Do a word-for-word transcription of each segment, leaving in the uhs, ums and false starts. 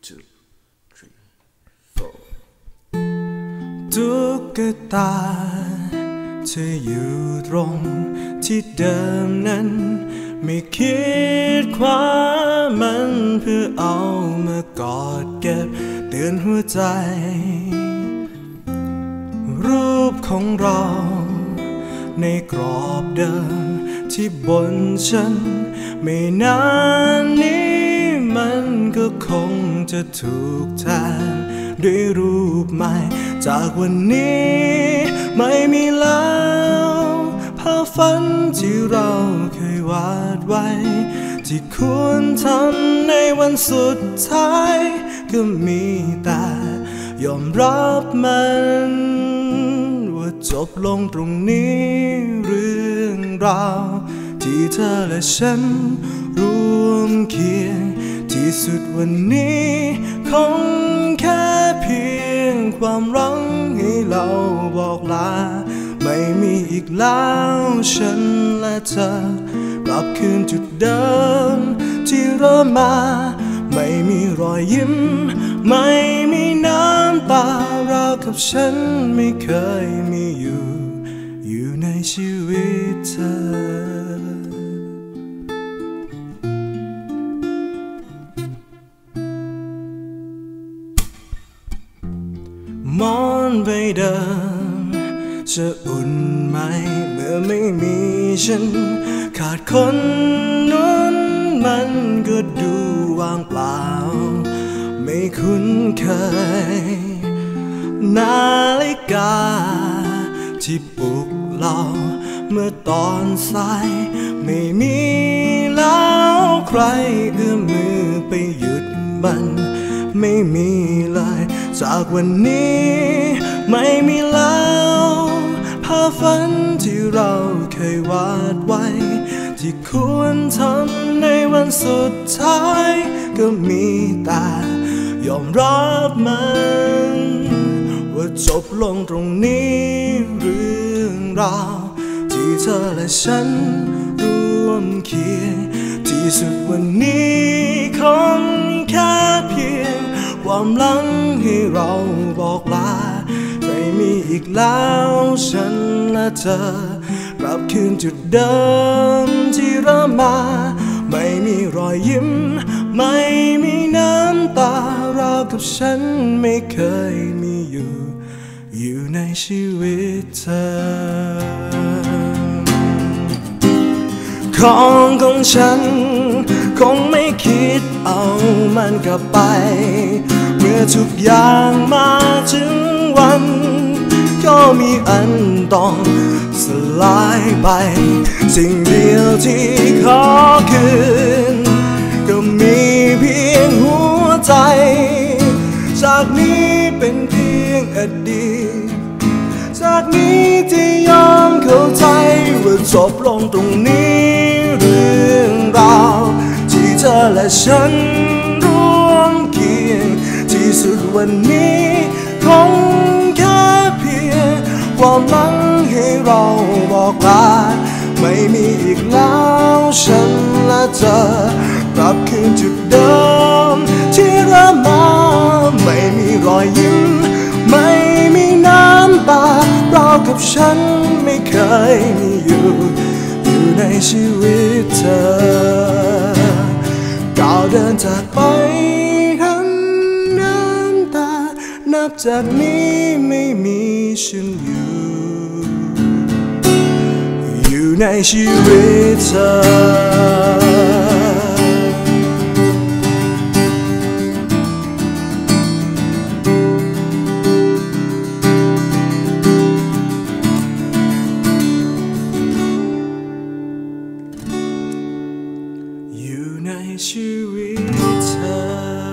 two three four ตุ๊กตาเธออยู่ตรงที่เดิมนั้นไม่คิดคว้ามันเพื่อเอามากอดเก็บเตือนหัวใจรูปของเราในกรอบเดิมที่บนฉันไม่นานนี้มันก็คงจะถูกแทนด้วยรูปใหม่จากวันนี้ไม่มีแล้วภาพฝันที่เราเคยวาดไว้ที่ควรทำในวันสุดท้ายก็มีแต่ยอมรับมันว่าจบลงตรงนี้เรื่องราวที่เธอและฉันร่วมเคียงที่สุดวันนี้คงแค่เพียงความรักให้เราบอกลาไม่มีอีกแล้วฉันและเธอกลับคืนจุดเดิมที่เริ่มมาไม่มีรอยยิ้มไม่มีน้ำตาราวกับฉันไม่เคยมีอยู่อยู่ในชีวิตเธอมอนใบเดิมจะอุ่นไหมเมื่อไม่มีฉันขาดคนนั้นมันก็ดูว่างเปล่าไม่คุ้นเคยนาฬิกาที่ปลุกเราเมื่อตอนสายไม่มีแล้วใครเอื้อมมือไปหยุดมันไม่มีเลยจากวันนี้ไม่มีแล้วภาพฝันที่เราเคยวาดไว้ที่ควรทำในวันสุดท้ายก็มีแต่ยอมรับมันว่าจบลงตรงนี้เรื่องราวที่เธอและฉันร่วมเคียงที่สุดวันนี้คงแค่เพียงความหลังให้เราบอกลาไม่มีอีกแล้วฉันและเธอกลับคืนจุดเดิมที่เริ่มมาไม่มีรอยยิ้มไม่มีน้ำตาราวกับฉันไม่เคยมีอยู่อยู่ในชีวิตเธอของของฉันคงไม่คิดเอามันกลับไปเมื่อทุกอย่างมาถึงวันก็มีอันต้องสลายไปสิ่งเดียวที่ขอคืนก็มีเพียงหัวใจจากนี้เป็นเพียงอดีตจากนี้ที่ยอมเข้าใจว่าจบลงตรงนี้เรื่องราวที่เธอและฉันร่วมเคียงที่สุดวันนี้คงแค่เพียงความหลังให้เราบอกลาไม่มีอีกแล้วฉันและเธอกลับคืนจุดเดิมที่เริ่มมาไม่มีรอยยิ้มไม่มีน้ำตาราวกับฉันไม่เคยมีอยู่อยู่ในชีวิตเธอก้าวเดินจากไปหันน้ำตานับจากนี้ไม่มีฉันอยู่อยู่ในชีวิตเธอชีวิตเธอ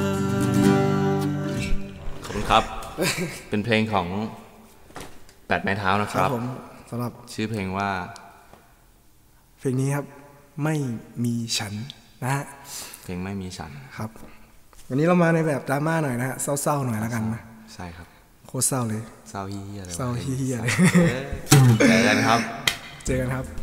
ขอบคุณครับ เป็นเพลงของแปดไม้เท้านะครับผมสำหรับชื่อเพลงว่าเพลงนี้ครับไม่มีฉันนะฮะเพลงไม่มีฉันครับวันนี้เรามาในแบบดราม่าหน่อยนะฮะเศร้าๆหน่อยแล้วกันนะใช่ครับโคตรเศร้าเลยเศร้าเฮี้ยเลยเศร้าเฮี้ยเลยเจอกันครับเจอกันครับ